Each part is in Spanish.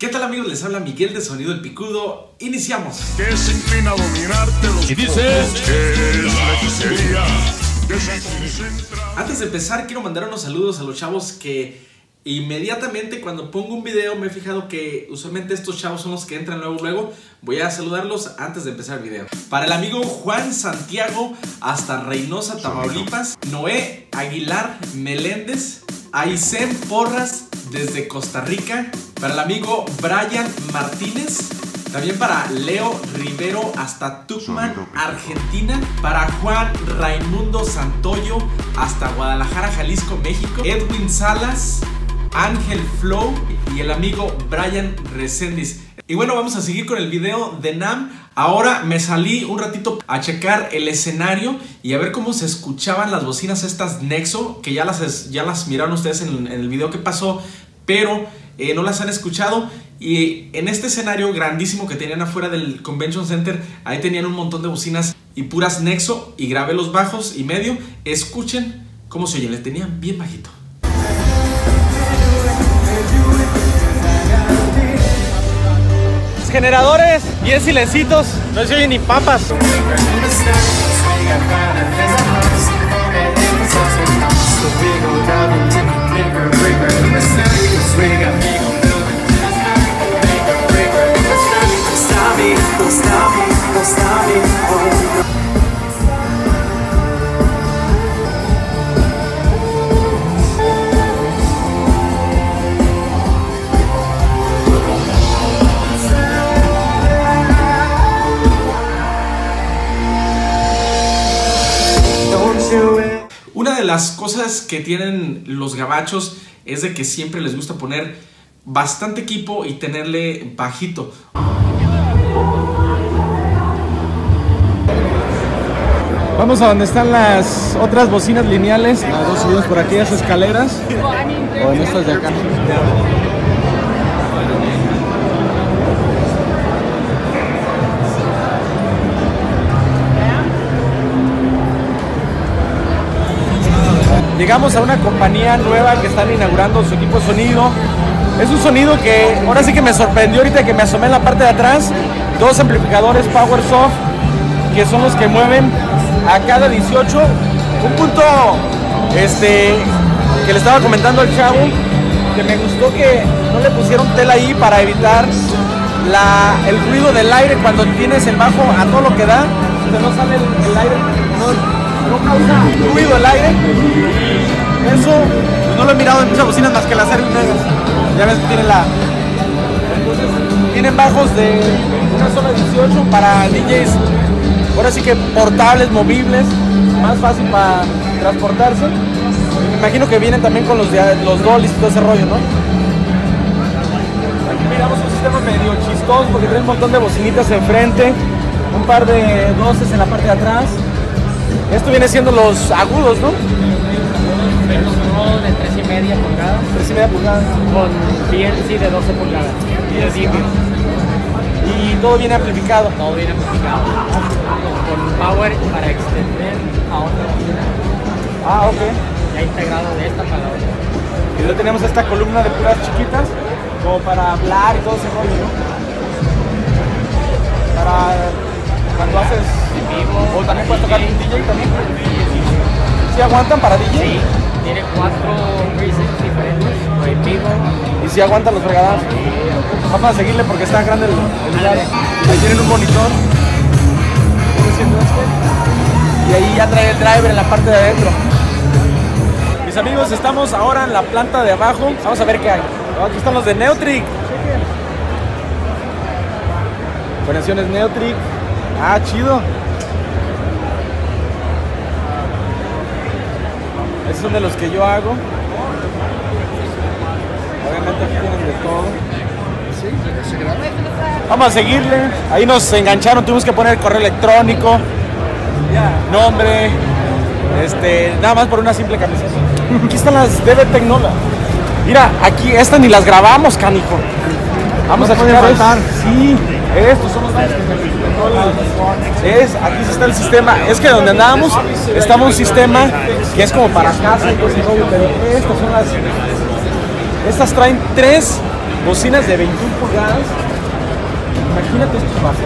¿Qué tal, amigos? Les habla Miguel de Sonido El Picudo. Iniciamos. Que se inclina a dominarte los y dice Antes de empezar, quiero mandar unos saludos a los chavos que inmediatamente cuando pongo un video me he fijado que usualmente estos chavos son los que entran luego. Voy a saludarlos antes de empezar el video. Para el amigo Juan Santiago hasta Reynosa, Tamaulipas. Noé Aguilar Meléndez. Aysén Porras desde Costa Rica. Para el amigo Brian Martínez. También para Leo Rivero hasta Tucumán, Argentina. Para Juan Raimundo Santoyo hasta Guadalajara, Jalisco, México. Edwin Salas, Ángel Flow y el amigo Brian Reséndiz. Y bueno, vamos a seguir con el video de NAMM. Ahora me salí un ratito a checar el escenario y a ver cómo se escuchaban las bocinas estas Nexo, que ya las miraron ustedes en el video que pasó, pero no las han escuchado. Y en este escenario grandísimo que tenían afuera del Convention Center, ahí tenían un montón de bocinas y puras Nexo, y grabé los bajos y medio. Escuchen cómo se oye, le tenían bien bajito. generadores bien silencitos, no se oyen ni papas. Una de las cosas que tienen los gabachos es de que siempre les gusta poner bastante equipo y tenerle bajito. Vamos a donde están las otras bocinas lineales. Las dos subimos por aquellas escaleras o en estas de acá. Llegamos a una compañía nueva que están inaugurando su equipo de sonido. Es un sonido que ahora sí que me sorprendió ahorita que me asomé en la parte de atrás. Dos amplificadores PowerSoft que son los que mueven a cada 18. Un punto que le estaba comentando al chavo, que me gustó que no le pusieron tela ahí para evitar el ruido del aire cuando tienes el bajo a todo lo que da. O sea, no sale el aire, no causa ruido el aire. Eso pues no lo he mirado en muchas bocinas más que las Erwin Vegas. Ya ves que tienen entonces tienen bajos de una sola 18 para DJs, ahora sí que portables, movibles, más fácil para transportarse. Me imagino que vienen también con los dollies y todo ese rollo, ¿no? Aquí miramos un sistema medio chistoso porque tiene un montón de bocinitas enfrente, un par de 12 en la parte de atrás. Esto viene siendo los agudos, ¿no? De 3,5 pulgadas. 3,5 pulgadas. Con PLC de 12 pulgadas. Y todo viene amplificado. Todo viene amplificado. Con power para extender a otra bocina. Ah, ok. Ya integrado de esta para la otra. Y luego tenemos esta columna de puras chiquitas, como para hablar y todo ese rollo, ¿no? Para cuando haces en vivo. O también puedes tocar un DJ también. ¿Sí aguantan para DJ? Sí. Tiene 4 presets diferentes en vivo. ¿Y si aguantan los fregadazos? Vamos a seguirle porque está grande el lugar. Ahí tienen un monitor. Y ahí ya trae el driver en la parte de adentro. Mis amigos, estamos ahora en la planta de abajo. Vamos a ver qué hay. Aquí están los de Neutrik. Conexiones Neutrik. Ah, chido. Esos son de los que yo hago. Obviamente aquí tienen de todo. Vamos a seguirle. Ahí nos engancharon, tuvimos que poner correo electrónico, nombre, nada más por una simple camiseta. Aquí están las DB Tecnola. Mira, aquí estas ni las grabamos, canijo. Vamos a checar. Sí, estos son los datos que aquí está el sistema. Es que donde andábamos estaba un sistema que es como para casa y todo ese rollo, pero estas son estas traen 3 bocinas de 21 pulgadas. Imagínate estos bajos.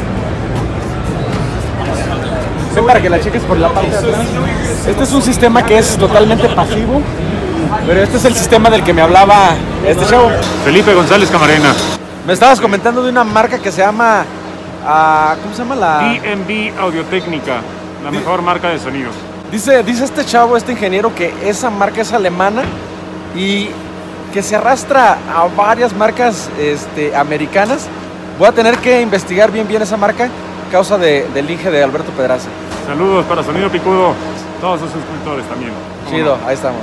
Ven para que la cheques por la parte de atrás. Este es un sistema que es totalmente pasivo, pero este es el sistema del que me hablaba este chavo. Felipe González Camarena. Me estabas comentando de una marca que se llama... ¿cómo se llama la...? DMB Audiotécnica, la mejor marca de sonido. Dice este chavo, este ingeniero, que esa marca es alemana y que se arrastra a varias marcas americanas. Voy a tener que investigar bien esa marca a causa del Inge de Alberto Pedraza. Saludos para Sonido Picudo, todos sus suscriptores también. Chido, ahí estamos.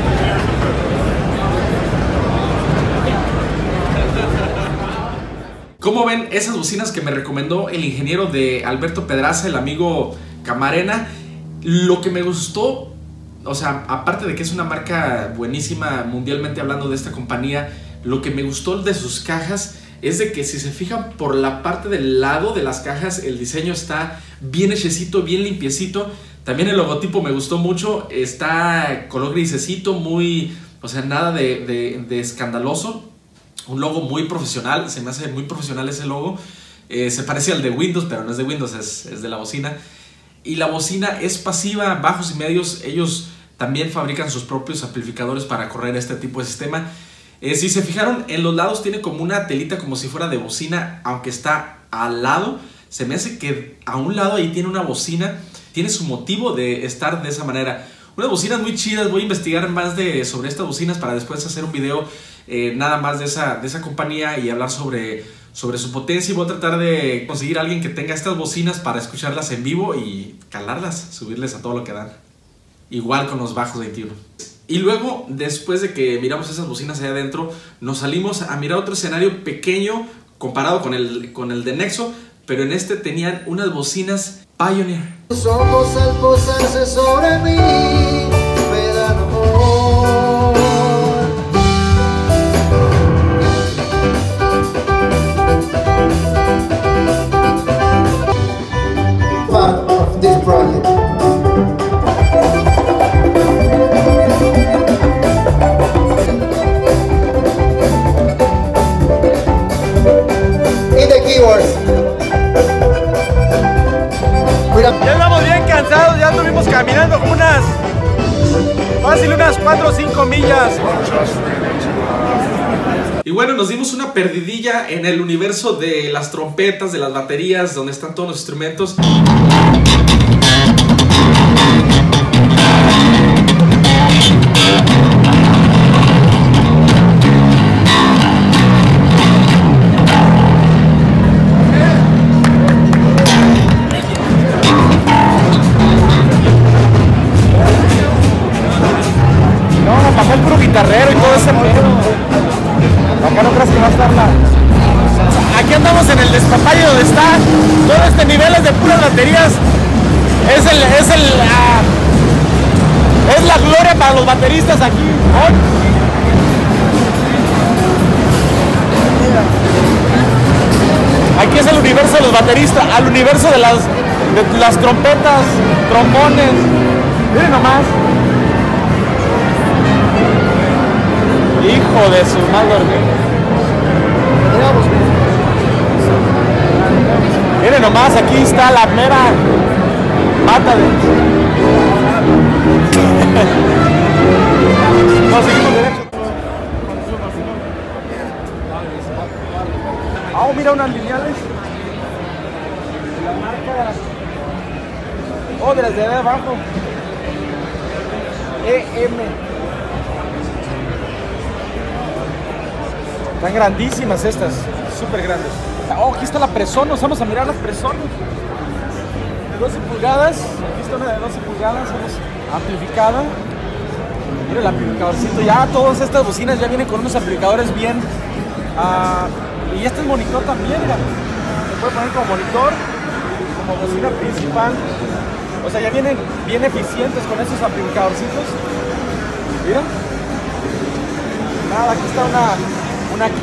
¿Cómo ven esas bocinas que me recomendó el ingeniero de Alberto Pedraza, el amigo Camarena? Lo que me gustó, o sea, aparte de que es una marca buenísima mundialmente hablando de esta compañía, lo que me gustó de sus cajas es de que si se fijan por la parte del lado de las cajas, el diseño está bien hechecito, bien limpiecito. También el logotipo me gustó mucho, está color grisecito, muy, o sea, nada de escandaloso. Un logo muy profesional, se me hace muy profesional ese logo. Se parece al de Windows, pero no es de Windows, es de la bocina. Y la bocina es pasiva, bajos y medios. Ellos también fabrican sus propios amplificadores para correr este tipo de sistema. Si se fijaron, en los lados tiene como una telita como si fuera de bocina, aunque está al lado. Se me hace que a un lado ahí tiene una bocina. Tiene su motivo de estar de esa manera. Unas bocinas muy chidas. Voy a investigar más sobre estas bocinas para después hacer un video nada más de esa compañía y hablar sobre su potencia. Y voy a tratar de conseguir a alguien que tenga estas bocinas para escucharlas en vivo y calarlas, subirles a todo lo que dan. Igual con los bajos 21. Y luego, después de que miramos esas bocinas allá adentro, nos salimos a mirar otro escenario pequeño comparado con el de Nexo, pero en este tenían unas bocinas Pioneer. Tus ojos al posarse sobre mí me dan amor. Part of this project. Y the keywords. Ya andamos bien cansados, ya estuvimos caminando como fácil unas 4 o 5 millas. Y bueno, nos dimos una perdidilla en el universo de las trompetas, de las baterías, donde están todos los instrumentos. Pasó el puro guitarrero y todo ese pedo. Acá no creas que va a estar aquí andamos en el despapalle donde está todo este nivel es de puras baterías. Es la gloria para los bateristas aquí. Aquí es el universo de los bateristas, al universo de las trompetas, trombones. Miren nomás. Hijo de su madre. Miren nomás, aquí está la mera mata de... No, seguimos derecho. Oh, mira unas lineales. La marca... Oh, de las de abajo. EM. Están grandísimas estas, súper grandes. Oh, aquí está la Presonus, vamos a mirar las Presonus. De 12 pulgadas, aquí está una de 12 pulgadas, vamos amplificada. Mira el amplificadorcito, ya todas estas bocinas ya vienen con unos amplificadores bien. Y este es monitor también, mira. Se puede poner como monitor, como bocina principal. O sea, ya vienen bien eficientes con estos amplificadorcitos. Mira. Nada, aquí está una 15,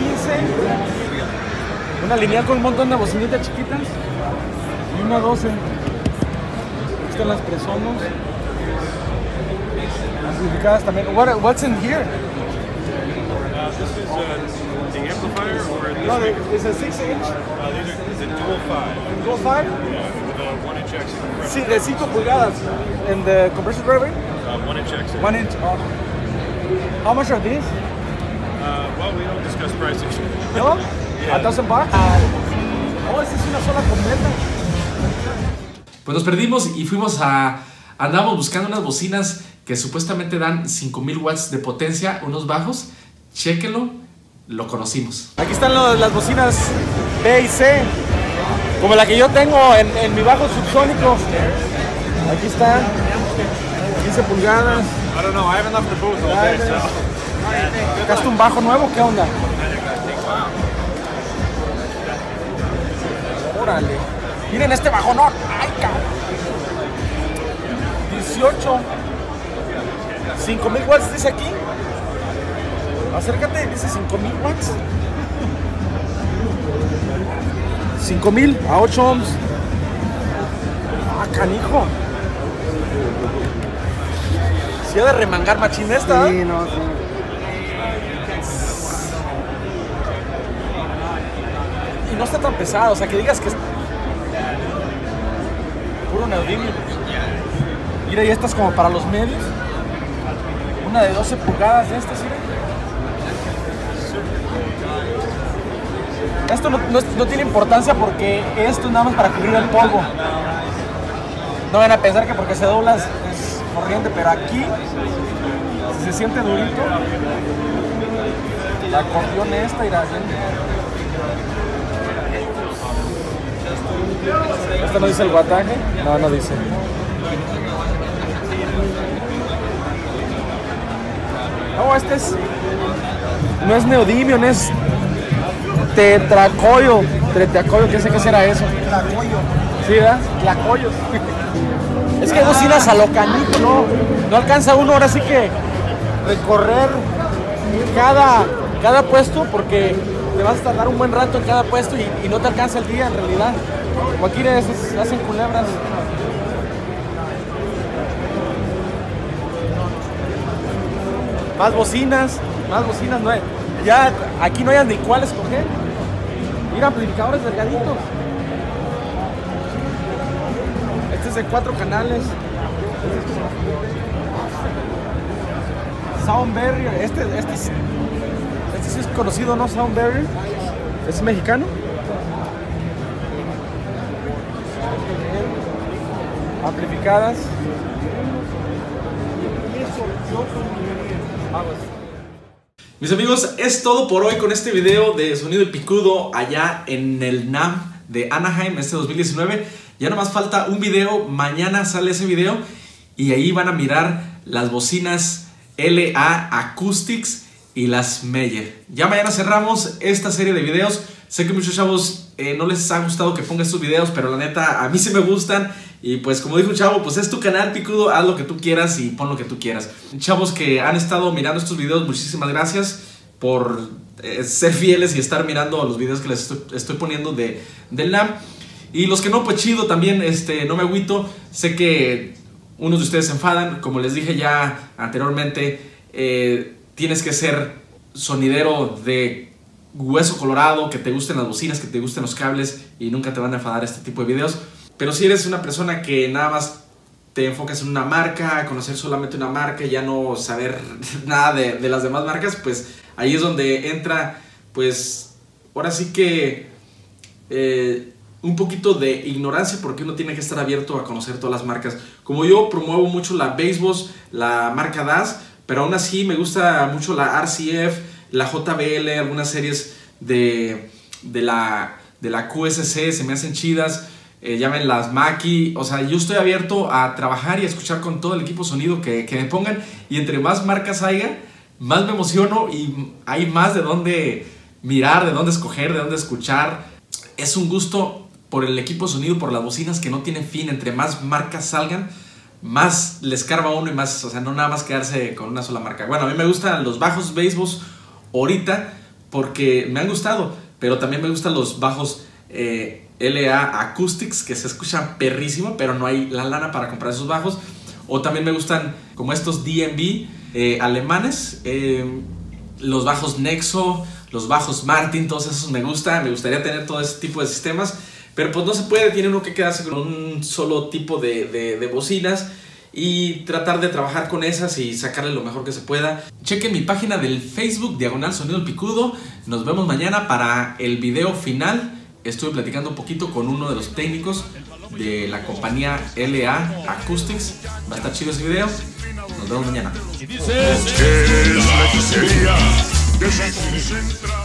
una lineal con un montón de bocinitas chiquitas y una 12. Aquí están las Presonus amplificadas también. What's in here? This is the amplifier or this? No, it's a 6-inch. It's a dual 5. Dual 5? Yeah, with a 1-inch exit compressor. Sí, de 5 pulgadas. And the compressor driver? 1-inch exit. 1 inch. Oh. How much are these? Well, we don't discuss pricing. No? Yeah. $1,000 bucks? Oh, esta es una sola completa. Pues nos perdimos y fuimos a... Andábamos buscando unas bocinas que supuestamente dan 5000 watts de potencia, unos bajos. Chéquenlo, lo conocimos. Aquí están las bocinas B y C, como la que yo tengo en mi bajo subsónico. Aquí están, 15 pulgadas. I don't know. I haven't left the booth all day, so. Acá está un bajo nuevo, ¿qué onda? Órale. Miren este bajonón. Ay, cabrón. 18. 5000 watts dice aquí. Acércate, dice 5000 watts. 5000 a 8 ohms. Ah, canijo. Si ha de remangar machín esta. Sí, no, sí. Y no está tan pesado, o sea, que digas que es puro neodimio. Mira, y esta es como para los medios. Una de 12 pulgadas de estas, mira. Esto no tiene importancia porque esto es nada más para cubrir el polvo. No van a pensar que porque se dobla es corriente, pero aquí si se siente durito. La acordeón esta irá bien. ¿Esto no dice el guataje? No, no dice. No, este es... No es neodimio, no es... Tetracoyo, ¿qué sé qué será eso? Tlacoyo. Sí, ¿verdad? Tlacoyos. Es que hay bocinas a lo canijo, no alcanza uno ahora sí que recorrer cada puesto porque te vas a tardar un buen rato en cada puesto y no te alcanza el día en realidad. Como aquí hacen culebras. Más bocinas, no hay. Ya aquí no hay ni cuál escoger. Mira, amplificadores delgaditos. Este es de 4 canales. Sound Barrier. Este sí es conocido, ¿no? Sound Barrier. ¿Es mexicano? Amplificadas. Mis amigos, es todo por hoy con este video de Sonido y Picudo allá en el NAMM de Anaheim este 2019. Ya nomás falta un video, mañana sale ese video y ahí van a mirar las bocinas LA Acoustics y las Meyer. Ya mañana cerramos esta serie de videos. Sé que muchos chavos no les ha gustado que ponga estos videos, pero la neta a mí sí me gustan. Y pues como dijo un chavo, pues es tu canal, Picudo, haz lo que tú quieras y pon lo que tú quieras. Chavos que han estado mirando estos videos, muchísimas gracias por ser fieles y estar mirando los videos que les estoy poniendo del NAMM. Y los que no, pues chido también, no me agüito. Sé que unos de ustedes se enfadan, como les dije ya anteriormente, tienes que ser sonidero de hueso colorado, que te gusten las bocinas, que te gusten los cables y nunca te van a enfadar este tipo de videos. Pero si eres una persona que nada más te enfocas en una marca, conocer solamente una marca y ya no saber nada de las demás marcas, pues ahí es donde entra, pues ahora sí que un poquito de ignorancia, porque uno tiene que estar abierto a conocer todas las marcas. Como yo promuevo mucho la Bassboss, la marca DAS, pero aún así me gusta mucho la RCF, la JBL, algunas series de la QSC se me hacen chidas. Llamen las Mackie, o sea, yo estoy abierto a trabajar y a escuchar con todo el equipo sonido que me pongan, y entre más marcas haya, más me emociono y hay más de dónde mirar, de dónde escoger, de dónde escuchar. Es un gusto por el equipo sonido, por las bocinas que no tiene fin. Entre más marcas salgan, más les carva a uno y más, o sea, no nada más quedarse con una sola marca. Bueno, a mí me gustan los bajos Bassboss ahorita porque me han gustado, pero también me gustan los bajos LA Acoustics, que se escuchan perrísimo, pero no hay la lana para comprar esos bajos. O también me gustan como estos DNB alemanes, los bajos Nexo, los bajos Martin, todos esos me gustaría tener todo ese tipo de sistemas, pero pues no se puede, tiene uno que quedarse con un solo tipo de bocinas y tratar de trabajar con esas y sacarle lo mejor que se pueda. Chequen mi página del Facebook, Diagonal Sonido El Picudo. Nos vemos mañana para el video final. Estuve platicando un poquito con uno de los técnicos de la compañía LA Acoustics. Va a estar chido ese video. Nos vemos mañana. ¿Qué es la que sería de